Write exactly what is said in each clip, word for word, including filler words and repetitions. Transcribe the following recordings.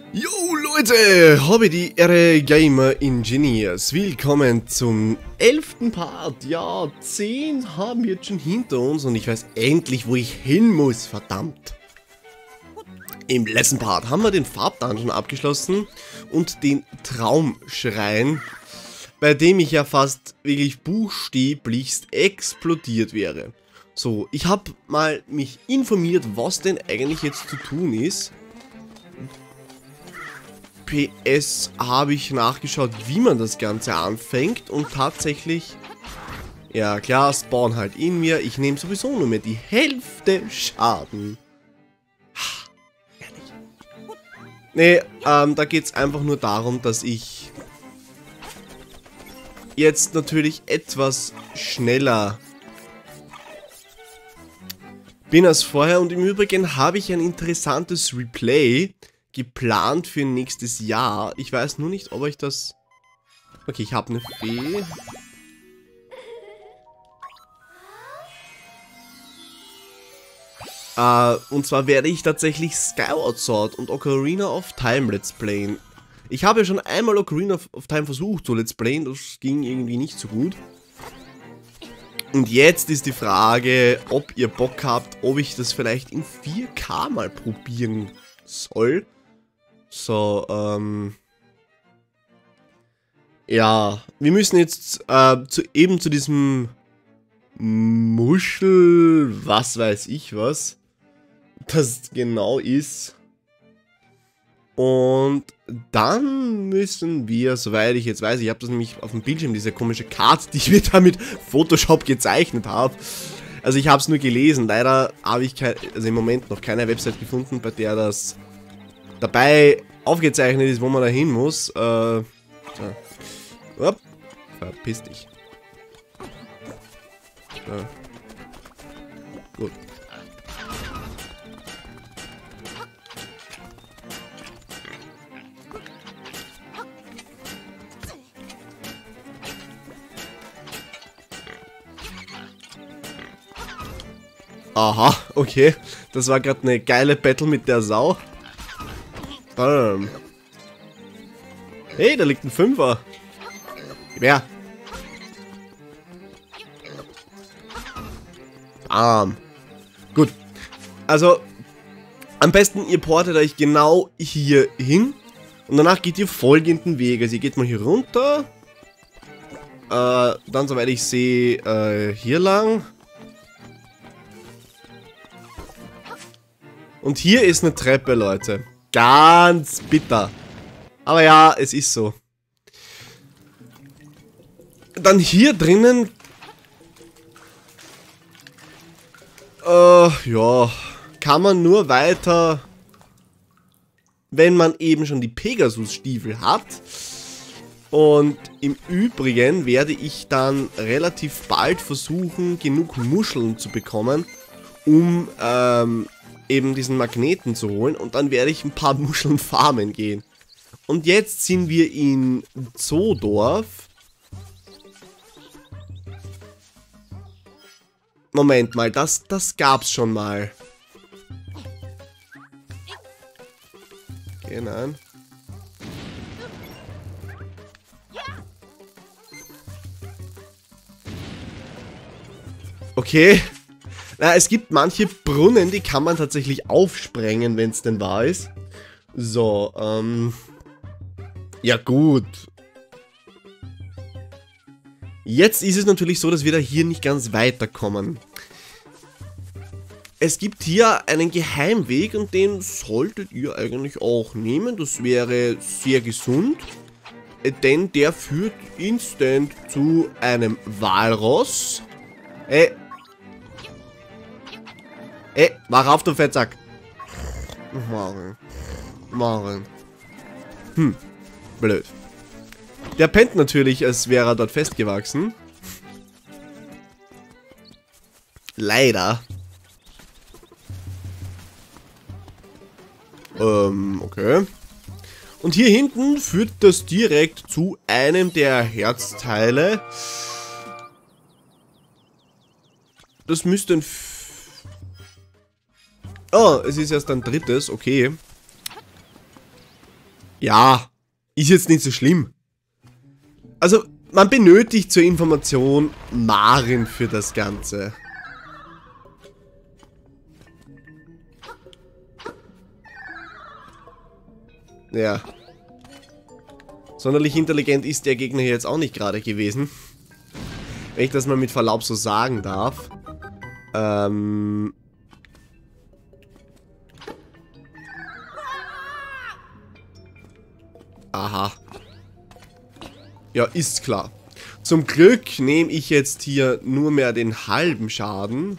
Yo Leute, habe die Ehre Gamer Engineers. Willkommen zum elften Part. Ja, zehn haben wir jetzt schon hinter uns und ich weiß endlich, wo ich hin muss, verdammt. Im letzten Part haben wir den Farbdungeon abgeschlossen und den Traumschrein, bei dem ich ja fast wirklich buchstäblichst explodiert wäre. So, ich habe mal mich informiert, was denn eigentlich jetzt zu tun ist. P S habe ich nachgeschaut, wie man das Ganze anfängt und tatsächlich, ja klar, spawn halt in mir. Ich nehme sowieso nur mehr die Hälfte Schaden. Nee, ähm, da geht es einfach nur darum, dass ich jetzt natürlich etwas schneller bin als vorher. Und im Übrigen habe ich ein interessantes Replay geplant für nächstes Jahr. Ich weiß nur nicht, ob ich das... Okay, ich habe eine Fee. Uh, und zwar werde ich tatsächlich Skyward Sword und Ocarina of Time Let's Playen. Ich habe ja schon einmal Ocarina of Time versucht zu Let's Playen, das ging irgendwie nicht so gut. Und jetzt ist die Frage, ob ihr Bock habt, ob ich das vielleicht in vier K mal probieren soll. So, ähm... ja, wir müssen jetzt äh, zu, eben zu diesem Muschel, was weiß ich was, das genau ist. Und dann müssen wir, soweit ich jetzt weiß, ich habe das nämlich auf dem Bildschirm, diese komische Karte, die ich mir da mit Photoshop gezeichnet habe. Also ich habe es nur gelesen, leider habe ich kein, also im Moment noch keine Website gefunden, bei der das dabei aufgezeichnet ist, wo man da hin muss. Äh, so. Upp, verpiss dich. So. Gut. Aha, okay. Das war gerade eine geile Battle mit der Sau. Bam. Hey, da liegt ein Fünfer. Gib her. Bam. Gut. Also, am besten ihr portet euch genau hier hin. Und danach geht ihr folgenden Weg. Also ihr geht mal hier runter. Äh, dann, soweit ich sehe, äh, hier lang. Und hier ist eine Treppe, Leute. Ganz bitter. Aber ja, es ist so. Dann hier drinnen... Äh, ja... Kann man nur weiter... Wenn man eben schon die Pegasus-Stiefel hat. Und im Übrigen werde ich dann relativ bald versuchen, genug Muscheln zu bekommen, um ähm, eben diesen Magneten zu holen. Und dann werde ich ein paar Muscheln farmen gehen. Und jetzt sind wir in Zoodorf. Moment mal, das, das gab's schon mal. Okay, nein. Okay. Na, es gibt manche Brunnen, die kann man tatsächlich aufsprengen, wenn es denn wahr ist. So, ähm... ja gut. Jetzt ist es natürlich so, dass wir da hier nicht ganz weiterkommen. Es gibt hier einen Geheimweg und den solltet ihr eigentlich auch nehmen. Das wäre sehr gesund. Denn der führt instant zu einem Walross. Ey. Ey, mach auf, du Fettsack. Maren. Maren. Hm. Blöd. Der pennt natürlich, als wäre er dort festgewachsen. Leider. Ähm, okay. Und hier hinten führt das direkt zu einem der Herzteile. Das müsste ein... F oh, es ist erst ein drittes, okay. Ja, ist jetzt nicht so schlimm. Also, man benötigt zur Information Maren für das Ganze. Ja. Sonderlich intelligent ist der Gegner hier jetzt auch nicht gerade gewesen. Wenn ich das mal mit Verlaub so sagen darf. Ähm... Aha. Ja, ist klar. Zum Glück nehme ich jetzt hier nur mehr den halben Schaden.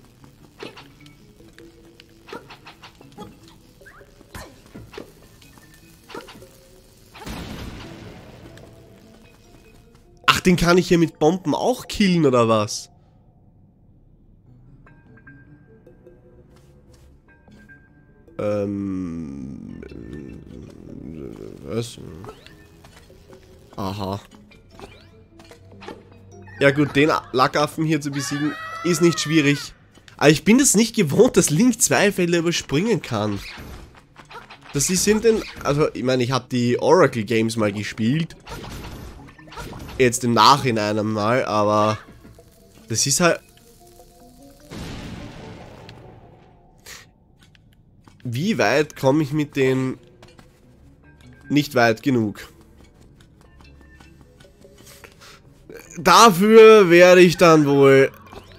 Ach, den kann ich hier mit Bomben auch killen, oder was? Ähm... Was? Aha. Ja gut, den Lackaffen hier zu besiegen, ist nicht schwierig. Aber ich bin das nicht gewohnt, dass Link zwei Felder überspringen kann. Das sind denn... Also, ich meine, ich habe die Oracle Games mal gespielt. Jetzt im Nachhinein einmal, aber... Das ist halt... Wie weit komme ich mit den... Nicht weit genug. Dafür werde ich dann wohl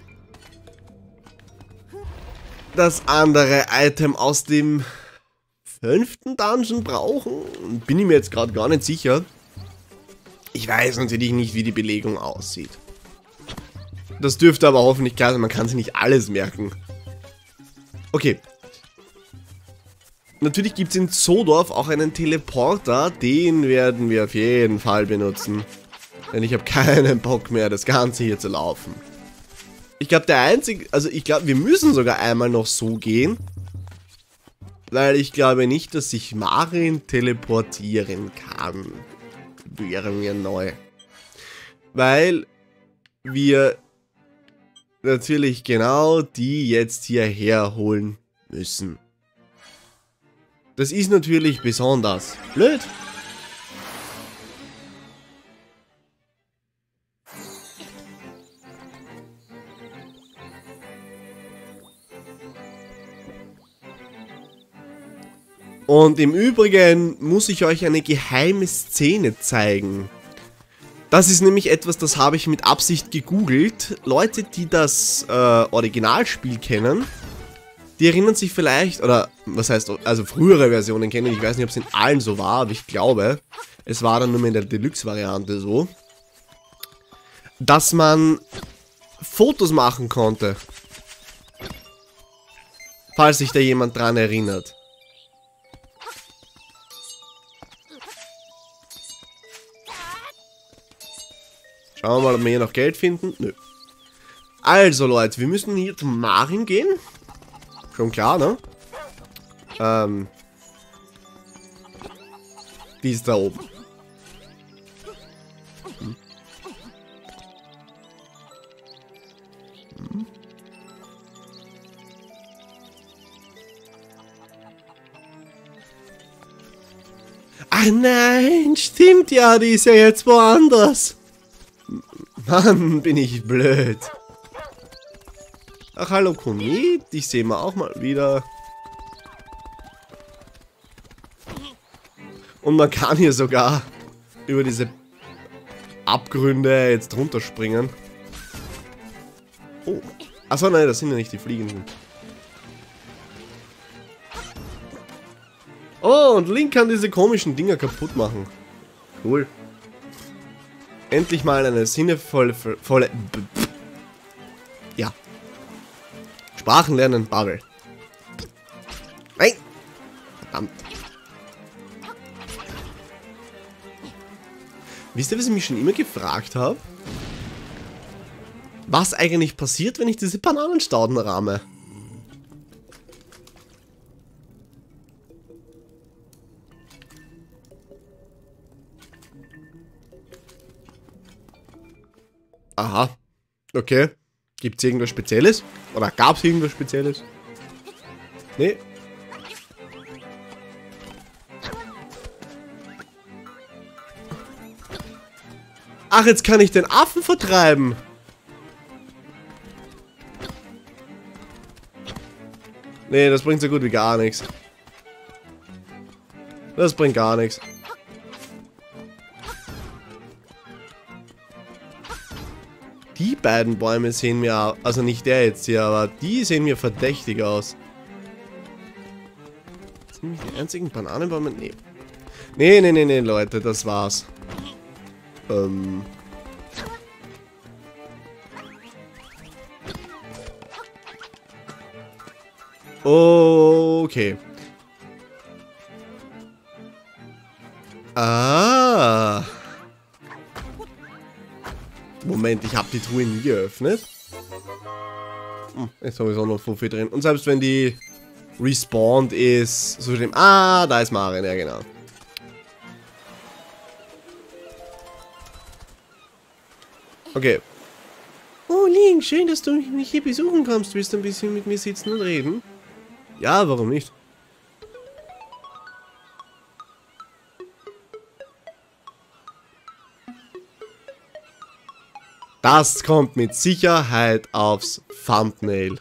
das andere Item aus dem fünften Dungeon brauchen. Bin ich mir jetzt gerade gar nicht sicher. Ich weiß natürlich nicht, wie die Belegung aussieht. Das dürfte aber hoffentlich klar sein, man kann sich nicht alles merken. Okay. Natürlich gibt es in Zodorf auch einen Teleporter, den werden wir auf jeden Fall benutzen. Denn ich habe keinen Bock mehr, das Ganze hier zu laufen. Ich glaube, der einzige... Also ich glaube, wir müssen sogar einmal noch so gehen. Weil ich glaube nicht, dass sich Maren teleportieren kann. Wäre mir neu. Weil wir natürlich genau die jetzt hierher holen müssen. Das ist natürlich besonders blöd. Und im Übrigen muss ich euch eine geheime Szene zeigen. Das ist nämlich etwas, das habe ich mit Absicht gegoogelt. Leute, die das äh, Originalspiel kennen, die erinnern sich vielleicht, oder was heißt, also frühere Versionen kennen, ich weiß nicht, ob es in allen so war, aber ich glaube, es war dann nur mehr in der Deluxe-Variante so, dass man Fotos machen konnte. Falls sich da jemand dran erinnert. Schauen wir mal, ob wir hier noch Geld finden. Nö. Also Leute, wir müssen hier zum Maren gehen. Schon klar, ne? Ähm. Die ist da oben. Hm. Hm. Ach nein, stimmt ja, die ist ja jetzt woanders. Mann, bin ich blöd. Ach, hallo Komet, dich sehen wir auch mal wieder. Und man kann hier sogar über diese Abgründe jetzt runterspringen. Oh, achso, nein, das sind ja nicht die Fliegenden. Oh, und Link kann diese komischen Dinger kaputt machen. Cool. Endlich mal eine sinnevolle... volle, ja. Sprachen lernen, Bubble. Nein! Verdammt. Wisst ihr, was ich mich schon immer gefragt habe? Was eigentlich passiert, wenn ich diese Bananenstauden rahme? Aha. Okay. Gibt's irgendwas Spezielles? Oder gab's irgendwas Spezielles? Nee. Ach, jetzt kann ich den Affen vertreiben. Nee, das bringt so gut wie gar nichts. Das bringt gar nichts. Die beiden Bäume sehen mir, also nicht der jetzt hier, aber die sehen mir verdächtig aus. Sind die einzigen Bananenbäume? Nee. Nee, nee, nee, nee, Leute, das war's. Ähm... Okay. Ah. Moment, ich habe die Truhe nie geöffnet. Hm, jetzt habe ich auch noch Fuffi drin. Und selbst wenn die respawned ist, so schlimm. Ah, da ist Marin, ja genau. Okay. Oh, Link, schön, dass du mich hier besuchen kommst. Willst du ein bisschen mit mir sitzen und reden? Ja, warum nicht? Das kommt mit Sicherheit aufs Thumbnail.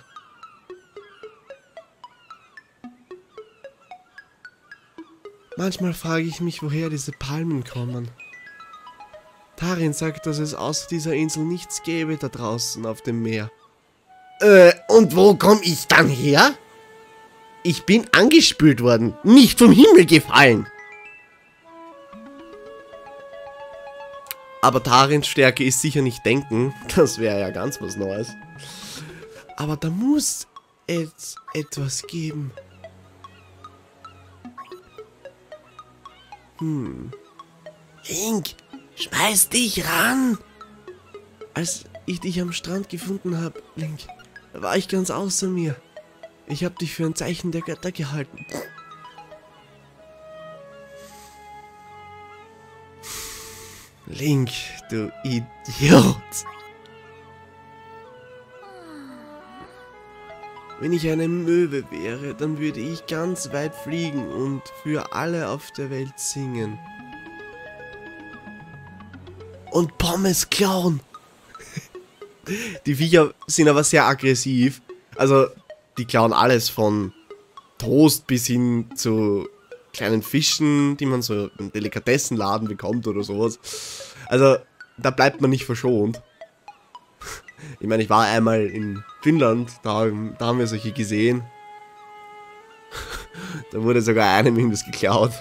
Manchmal frage ich mich, woher diese Palmen kommen. Tarin sagt, dass es außer dieser Insel nichts gäbe da draußen auf dem Meer. Äh, und wo komme ich dann her? Ich bin angespült worden, nicht vom Himmel gefallen. Aber Tarins Stärke ist sicher nicht denken. Das wäre ja ganz was Neues. Aber da muss es etwas geben. Hm. Link, schmeiß dich ran! Als ich dich am Strand gefunden habe, Link, da war ich ganz außer mir. Ich habe dich für ein Zeichen der Götter gehalten. Link, du Idiot. Wenn ich eine Möwe wäre, dann würde ich ganz weit fliegen und für alle auf der Welt singen. Und Pommes klauen. Die Viecher sind aber sehr aggressiv. Also, die klauen alles von Toast bis hin zu kleinen Fischen, die man so im Delikatessenladen bekommt oder sowas. Also, da bleibt man nicht verschont. Ich meine, ich war einmal in Finnland, da, da haben wir solche gesehen. Da wurde sogar einem irgendwas geklaut.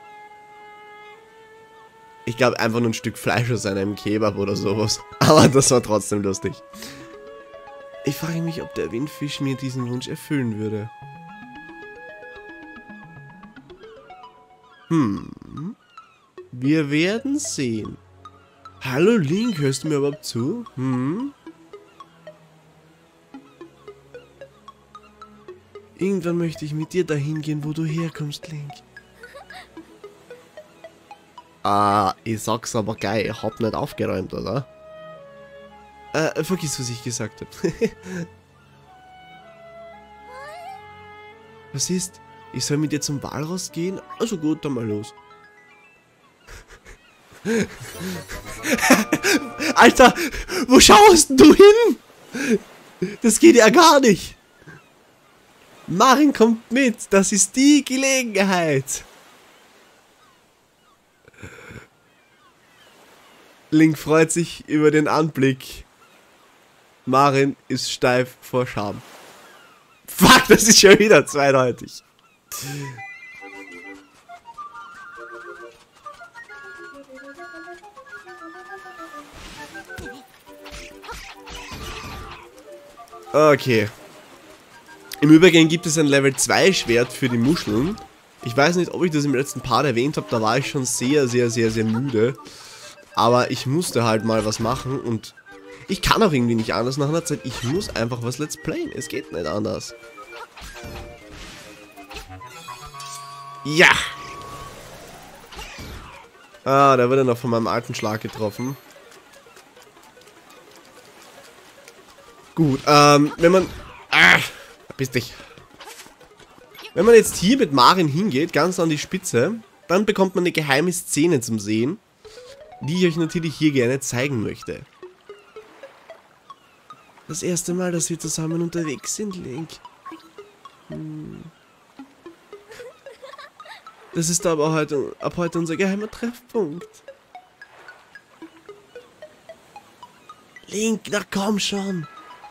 Ich glaube einfach nur ein Stück Fleisch aus einem Kebab oder sowas. Aber das war trotzdem lustig. Ich frage mich, ob der Windfisch mir diesen Wunsch erfüllen würde. Hm. Wir werden sehen. Hallo Link, hörst du mir überhaupt zu? Hm? Irgendwann möchte ich mit dir dahin gehen, wo du herkommst, Link. Ah, ich sag's aber geil, ich hab nicht aufgeräumt, oder? Äh, vergiss, was ich gesagt hab. Was ist? Ich soll mit dir zum Walrost gehen? Also gut, dann mal los. Alter, wo schaust du hin? Das geht ja gar nicht. Marin kommt mit, das ist die Gelegenheit. Link freut sich über den Anblick. Marin ist steif vor Scham. Fuck, das ist schon wieder zweideutig. Okay. Im Übrigen gibt es ein Level zwei Schwert für die Muscheln. Ich weiß nicht, ob ich das im letzten Part erwähnt habe, da war ich schon sehr, sehr, sehr, sehr müde. Aber ich musste halt mal was machen und ich kann auch irgendwie nicht anders nach einer Zeit. Ich muss einfach was Let's Playen. Es geht nicht anders. Ja! Ah, der wurde noch von meinem alten Schlag getroffen. Gut, ähm, wenn man... Ah, verpiss dich. Wenn man jetzt hier mit Marin hingeht, ganz an die Spitze, dann bekommt man eine geheime Szene zum Sehen. die ich euch natürlich hier gerne zeigen möchte. Das erste Mal, dass wir zusammen unterwegs sind, Link. Hm. Das ist aber heute, ab heute unser geheimer Treffpunkt. Link, na komm schon.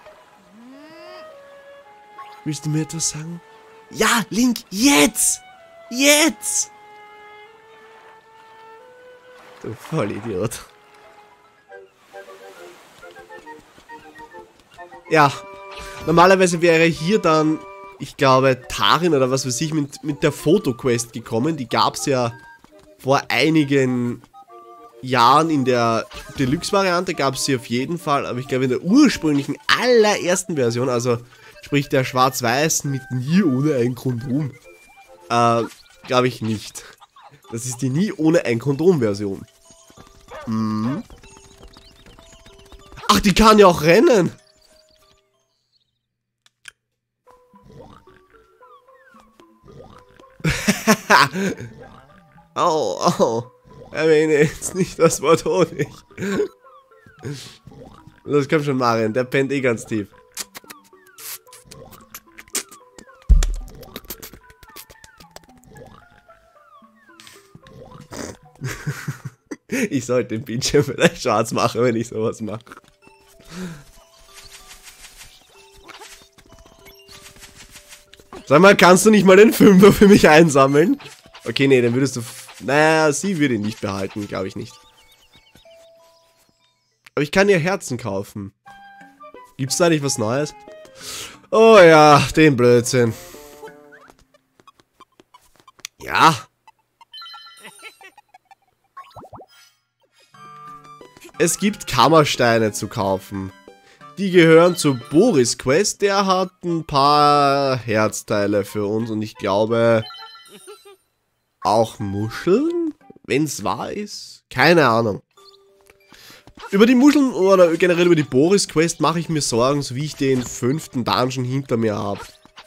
Willst du mir etwas sagen? Ja, Link, jetzt! Jetzt! Du Vollidiot. Ja, normalerweise wäre hier dann, ich glaube, Tarin oder was weiß ich, mit, mit der Fotoquest gekommen. Die gab es ja vor einigen Jahren in der Deluxe-Variante, gab es sie auf jeden Fall. Aber ich glaube, in der ursprünglichen, allerersten Version, also sprich der Schwarz-Weiß mit nie ohne ein Kondom, äh, glaube ich nicht. Das ist die nie ohne ein Kondom-Version. Hm. Ach, die kann ja auch rennen! Au, au. Erwähne jetzt nicht das Wort Honig. Los, komm schon, Marian. Der pennt eh ganz tief. Ich sollte den Bildschirm vielleicht schwarz machen, wenn ich sowas mache. Sag mal, kannst du nicht mal den Fünfer für mich einsammeln? Okay, nee, dann würdest du... Naja, sie würde ihn nicht behalten, glaube ich nicht. Aber ich kann ihr Herzen kaufen. Gibt's da nicht was Neues? Oh ja, den Blödsinn. Ja. Es gibt Kammersteine zu kaufen. Die gehören zur Boris Quest. Der hat ein paar Herzteile für uns und ich glaube auch Muscheln, wenn es wahr ist. Keine Ahnung. Über die Muscheln oder generell über die Boris Quest mache ich mir Sorgen, so wie ich den fünften Dungeon hinter mir habe.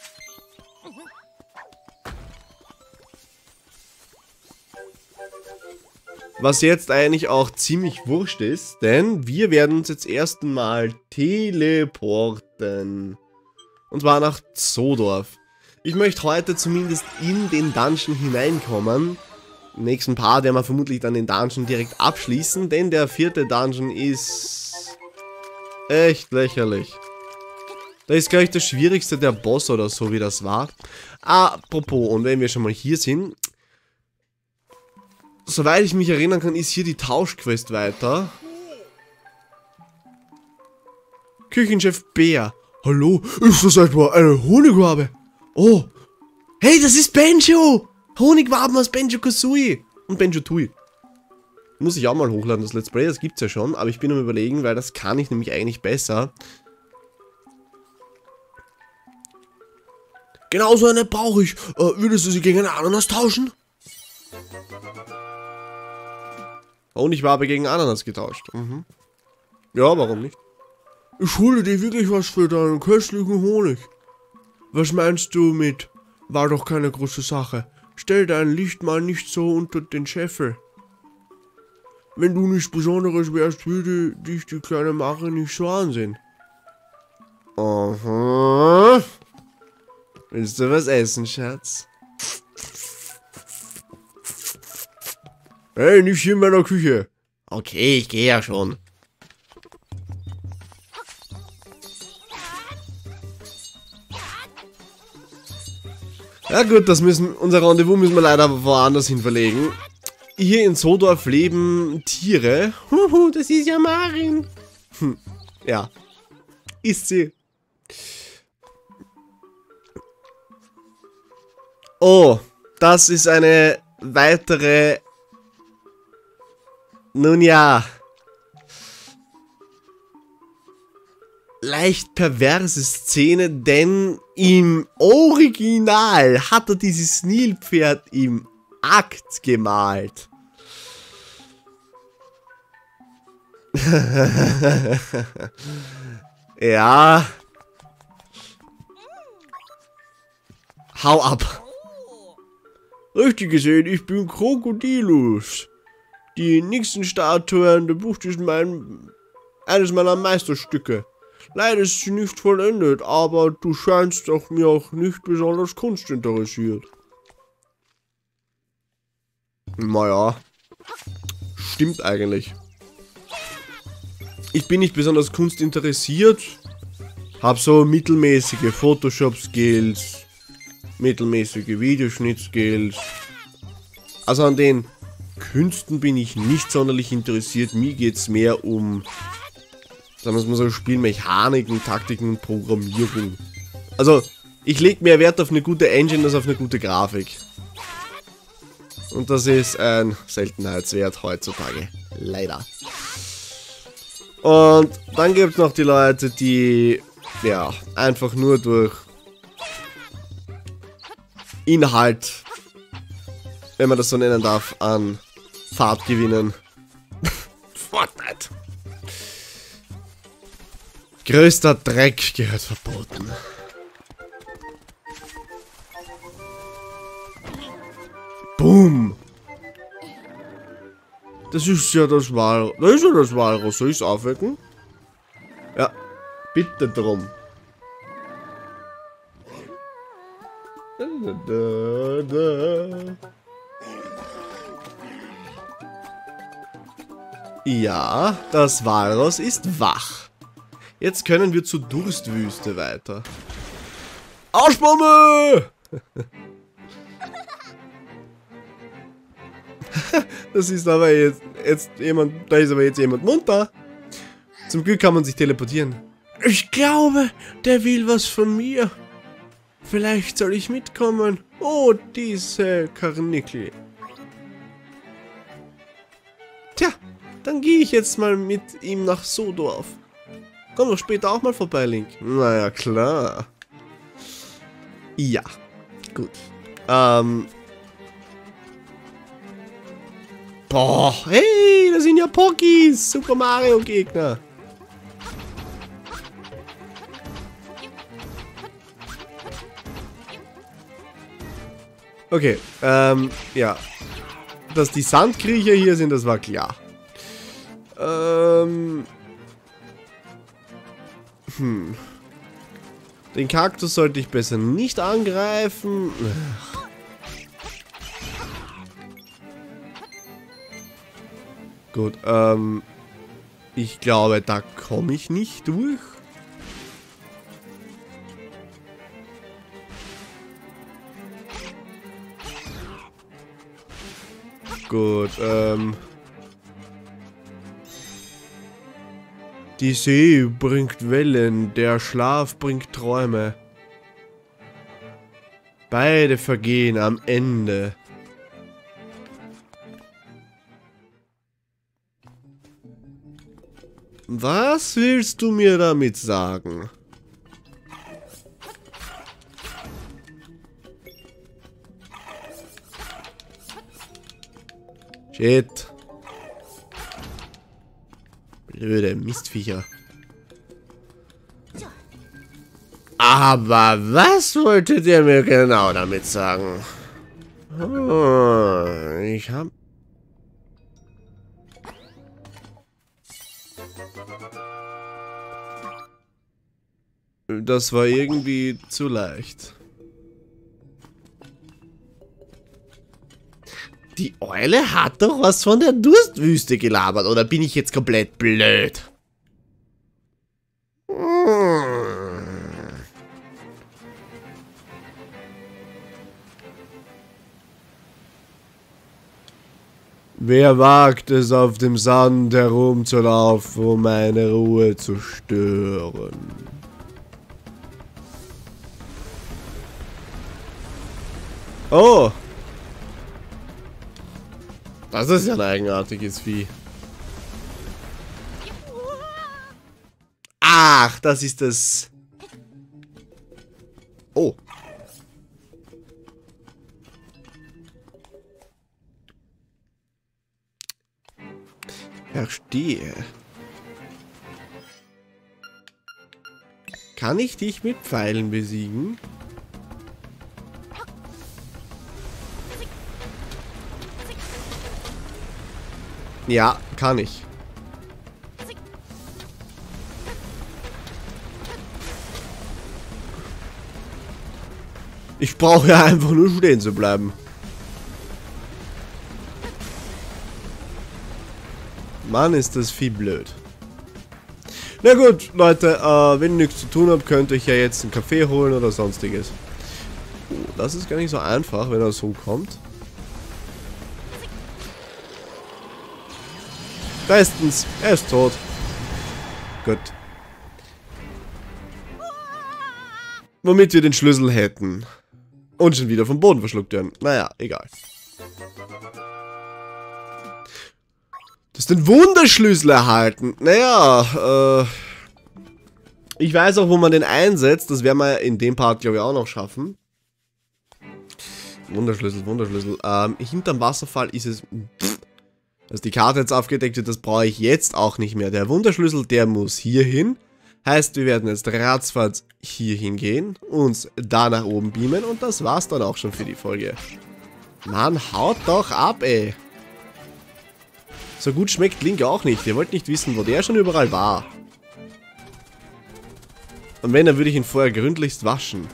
Was jetzt eigentlich auch ziemlich wurscht ist, denn wir werden uns jetzt erst einmal teleporten. Und zwar nach Zodorf. Ich möchte heute zumindest in den Dungeon hineinkommen. Im nächsten Part werden wir vermutlich dann den Dungeon direkt abschließen, denn der vierte Dungeon ist echt lächerlich. Da ist gleich der schwierigste der Boss oder so, wie das war. Apropos, und wenn wir schon mal hier sind... Soweit ich mich erinnern kann, ist hier die Tauschquest weiter. Küchenchef Bär. Hallo, ist das etwa eine Honigwabe? Oh, hey, das ist Banjo! Honigwaben aus Banjo-Kazooie und Banjo-Tooie. Muss ich auch mal hochladen, das Let's Play, das gibt's ja schon, aber ich bin am Überlegen, weil das kann ich nämlich eigentlich besser. Genauso eine brauche ich. Äh, würdest du sie gegen eine Ananas tauschen? Honigwabe gegen Ananas getauscht. Mhm. Ja, warum nicht? Ich schulde dir wirklich was für deinen köstlichen Honig. Was meinst du mit, war doch keine große Sache. Stell dein Licht mal nicht so unter den Scheffel. Wenn du nichts Besonderes wärst, würde dich die kleine Mache nicht so ansehen. Aha. Willst du was essen, Schatz? Hey, nicht hier in meiner Küche. Okay, ich gehe ja schon. Ja gut, das müssen, unser Rendezvous müssen wir leider woanders hin verlegen. Hier in Zodorf leben Tiere. Huhu, das ist ja Marin. Hm, ja. Ist sie. Oh, das ist eine weitere... Nun ja, leicht perverse Szene, denn im Original hat er dieses Nilpferd im Akt gemalt. Ja. Hau ab. Richtig gesehen, ich bin Krokodilus. Die nächsten Statuen, der Bucht ist mein, eines meiner Meisterstücke. Leider ist sie nicht vollendet, aber du scheinst doch mir auch nicht besonders kunstinteressiert. Naja, stimmt eigentlich. Ich bin nicht besonders kunstinteressiert, hab so mittelmäßige Photoshop-Skills, mittelmäßige Videoschnitt-Skills. Also an den Künsten bin ich nicht sonderlich interessiert. Mir geht es mehr um, sagen wir es mal so, Spielmechaniken, Taktiken und Programmierung. Also, ich lege mehr Wert auf eine gute Engine als auf eine gute Grafik. Und das ist ein Seltenheitswert heutzutage. Leider. Und dann gibt es noch die Leute, die, ja, einfach nur durch Inhalt, wenn man das so nennen darf, an Fahrt gewinnen. Fortnite. Größter Dreck gehört verboten. Boom. Das ist ja das Walross. Das ist ja das Walross. Soll ich es aufwecken? Ja, bitte drum. Da, da, da. Ja, das Walross ist wach. Jetzt können wir zur Durstwüste weiter. Arschbombe! Das ist aber jetzt, jetzt jemand, da ist aber jetzt jemand munter. Zum Glück kann man sich teleportieren. Ich glaube, der will was von mir. Vielleicht soll ich mitkommen. Oh, diese Karnickel. Tja, dann gehe ich jetzt mal mit ihm nach Sodorf. Komm doch später auch mal vorbei, Link. Naja, klar. Ja, gut. Ähm. Boah, hey, das sind ja Pokis. Super Mario Gegner. Okay, ähm, ja. Dass die Sandkriecher hier sind, das war klar. Ähm. Hm. Den Kaktus sollte ich besser nicht angreifen. Gut, ähm. Ich glaube, da komme ich nicht durch. Gut, ähm. Die See bringt Wellen, der Schlaf bringt Träume. Beide vergehen am Ende. Was willst du mir damit sagen? Shit. Blöde Mistviecher. Aber was wolltet ihr mir genau damit sagen? Oh, ich hab... Das war irgendwie zu leicht. Die Eule hat doch was von der Durstwüste gelabert, oder bin ich jetzt komplett blöd? Hm. Wer wagt es, auf dem Sand herumzulaufen, um meine Ruhe zu stören? Oh! Das ist ja ein eigenartiges Vieh. Ach, das ist das... Oh. Verstehe. Kann ich dich mit Pfeilen besiegen? Ja, kann ich. Ich brauche ja einfach nur stehen zu bleiben. Mann, ist das viel blöd. Na gut, Leute, äh, wenn ihr nichts zu tun habt, könnt ihr euch ja jetzt einen Kaffee holen oder sonstiges. Oh, das ist gar nicht so einfach, wenn er so kommt. Bestens, er ist tot. Gut. Womit wir den Schlüssel hätten. Und schon wieder vom Boden verschluckt werden. Naja, egal. Du hast den Wunderschlüssel erhalten. Naja, äh... ich weiß auch, wo man den einsetzt. Das werden wir in dem Part, glaube ich, auch noch schaffen. Wunderschlüssel, Wunderschlüssel. Ähm, hinterm Wasserfall ist es... Pff, dass die Karte jetzt aufgedeckt wird, das brauche ich jetzt auch nicht mehr. Der Wunderschlüssel, der muss hier hin. Heißt, wir werden jetzt ratzfatz hier hingehen, uns da nach oben beamen und das war's dann auch schon für die Folge. Mann, haut doch ab, ey. So gut schmeckt Link auch nicht. Ihr wollt nicht wissen, wo der schon überall war. Und wenn, dann würde ich ihn vorher gründlichst waschen.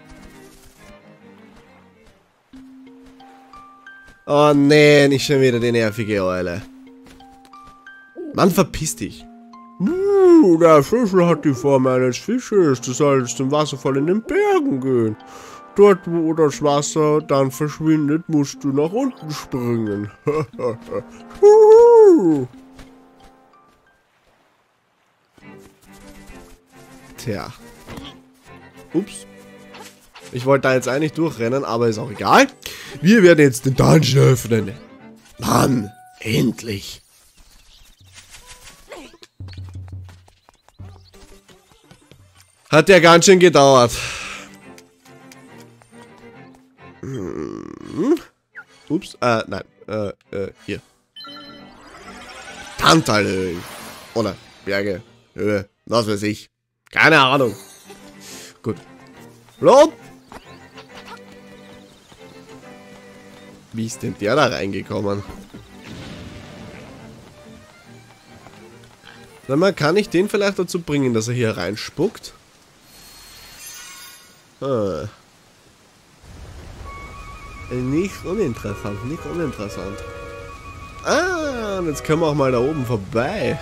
Oh nee, nicht schon wieder die nervige Eule. Mann, verpiss dich. Uh, der Schlüssel hat die Form eines Fisches. Du sollst zum Wasserfall in den Bergen gehen. Dort, wo das Wasser dann verschwindet, musst du nach unten springen. Tja. Ups. Ich wollte da jetzt eigentlich durchrennen, aber ist auch egal. Wir werden jetzt den Dungeon öffnen. Mann, endlich. Hat ja ganz schön gedauert. Hm. Ups, äh, nein, äh, äh, hier. Tantalhöhlen. Oder Berge, Höhe, was weiß ich. Keine Ahnung. Gut. Rot. Wie ist denn der da reingekommen? Sag mal, kann ich den vielleicht dazu bringen, dass er hier reinspuckt? Hm. Nicht uninteressant, nicht uninteressant. Ah, und jetzt können wir auch mal da oben vorbei.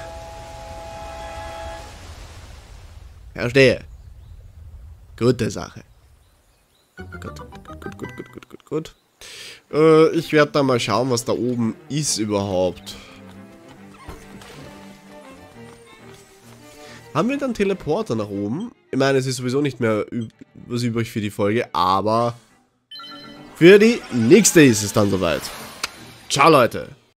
Verstehe. Gute Sache. Gut, gut, gut, gut, gut, gut, gut, gut. Äh, ich werde da mal schauen, was da oben ist überhaupt. Haben wir dann Teleporter nach oben? Ich meine, es ist sowieso nicht mehr was übrig für die Folge, aber für die nächste ist es dann soweit. Ciao, Leute.